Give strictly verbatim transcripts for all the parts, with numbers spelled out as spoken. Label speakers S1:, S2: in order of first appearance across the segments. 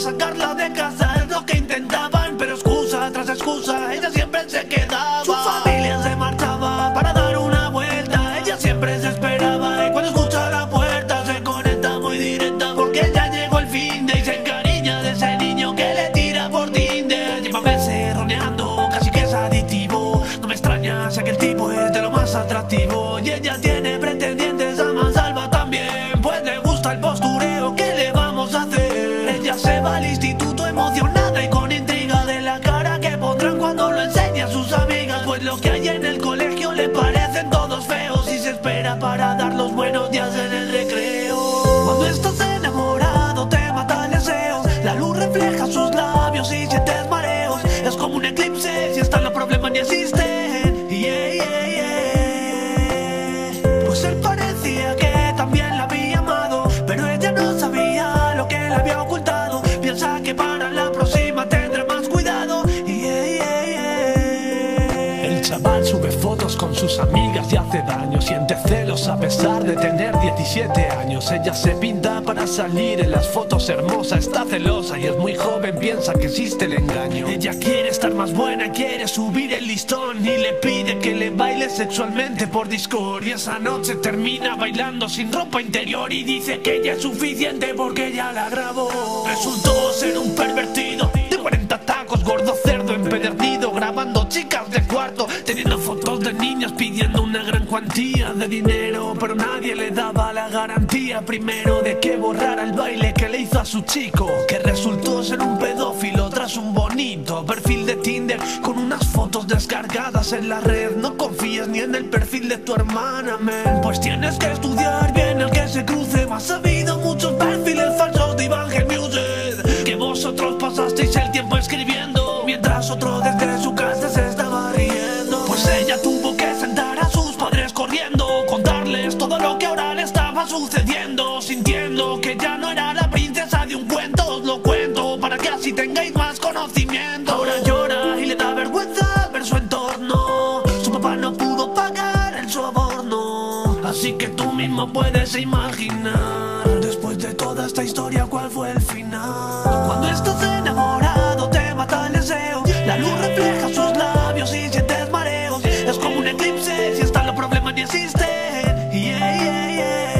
S1: sacarla de casa es lo que intentaban, pero excusa tras excusa ella siempre se quedaba. Su familia se marchaba para dar una vuelta, ella siempre se esperaba y cuando escucha la puerta se conecta muy directa, porque ya llegó el fin de y se encariña de ese niño que le tira por Tinder. Lleva meses roneando, casi que es adictivo. No me extraña si aquel tipo es de lo más atractivo. Y ella tiene pretendientes a mansalva también, pues le gusta el postureo, ¿qué le vamos a hacer? Ella se va al instituto emocionada y con intriga de la cara que pondrán cuando lo enseñe a sus amigas, pues lo que hay en el colegio le parecen todos feos y se espera para dar los buenos días en el recreo. Cuando estás enamorado te mata el deseo, la luz refleja sus labios y sientes mareos, es como un eclipse, si están los problemas ni existen. Yeah, yeah, yeah. Pues él parecía que también la había amado, pero ella no sabía lo que le había ocultado. Piensa que para la próxima tendrá más cuidado. Yeah, yeah, yeah. El chaval sube fotos con sus amigas y hace daño, siente celos a pesar de tener diecisiete años. Ella se pinta para salir en las fotos hermosa, está celosa y es muy joven, piensa que existe el engaño. Ella quiere estar más buena, quiere subir el listón y le pide que le baile sexualmente por Discord. Y esa noche termina bailando sin ropa interior y dice que ya es suficiente porque ya la grabó. Resultó ser un pervertido de cuarenta tacos, gordo cerdo empedernido, grabando chicas de cuarto, teniendo fotos de niños pidiendo una gran cuantía de dinero, pero nadie le daba la garantía primero de que borrara el baile que le hizo a su chico, que resultó ser un pedófilo tras un bonito perfil de Tinder con unas fotos descargadas en la red. No confíes ni en el perfil de tu hermana, men, pues tienes que estudiar bien el que se cruce. Has sabido muchos perfiles falsos de Evangel Music, que vosotros pasasteis el tiempo escribiendo mientras otro desde su casa se estaba riendo. Pues ella tuvo que sentar a sus padres corriendo, contarles todo lo que ahora le estaba sucediendo, sintiendo que ya no era la princesa de un cuento. Os lo cuento para que así tengáis más conocimiento. Ahora llora y le da vergüenza ver su entorno, su papá no pudo pagar el soborno, así que tú mismo puedes imaginar después de toda esta historia cuál fue el final. Cuando estás enamorado te mata el deseo, la luz refleja sus labios y sientes mareos, es como un eclipse, si están los problemas ni existen. Yeah, yeah,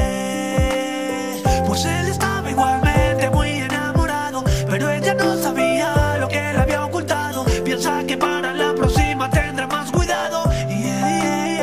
S1: yeah. Pues él estaba igualmente muy enamorado, pero ella no sabía lo que le había ocultado. Piensa que para la próxima tendrá más cuidado. Yeah,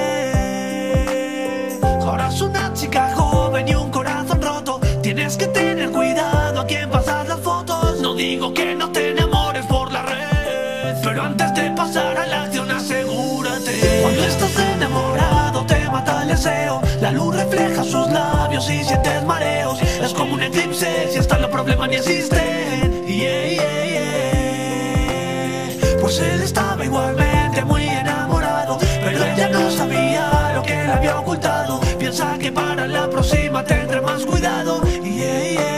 S1: yeah, yeah. Ahora es una chica joven y un corazón roto, tienes que tener cuidado a quién pasas las fotos. No digo que no te enamores por la red, pero antes de pasar a la acción asegúrate. Cuando estás enamorado te mata el deseo, la luz refleja sus labios y sientes mareos, es como un eclipse, si están los problemas ni existen. Yeah, yeah, yeah. Pues él estaba igualmente muy enamorado, pero ella no sabía lo que le había ocultado. Piensa que para la próxima tendrá más cuidado. Yeah, yeah,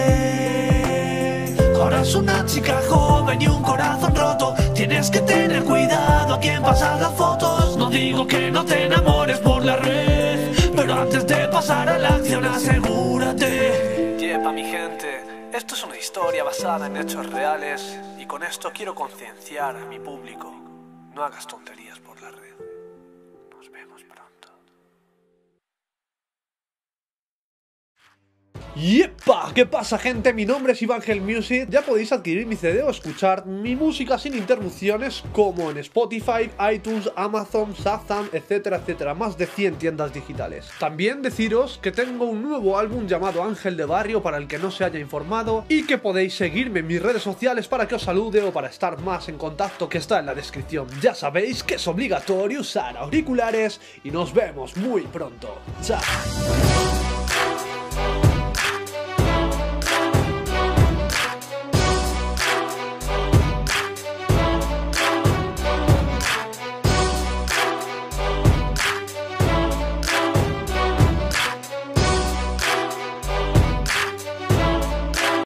S1: yeah. Ahora es una chica joven y un corazón roto, tienes que tener cuidado a quién pasas las fotos. No digo que no te enamores por la red, pero antes de pasar a la acción asegúrate.
S2: Yepa, mi gente, esto es una historia basada en hechos reales y con esto quiero concienciar a mi público. No hagas tonterías por la red. Nos vemos pronto.
S3: ¡Yepa! ¿Qué pasa, gente? Mi nombre es Evangel Music. Ya podéis adquirir mi C D o escuchar mi música sin interrupciones, como en Spotify, iTunes, Amazon, Shazam, etcétera, etcétera. Más de cien tiendas digitales. También deciros que tengo un nuevo álbum llamado Ángel de Barrio, para el que no se haya informado, y que podéis seguirme en mis redes sociales para que os salude o para estar más en contacto, que está en la descripción. Ya sabéis que es obligatorio usar auriculares y nos vemos muy pronto. ¡Chao!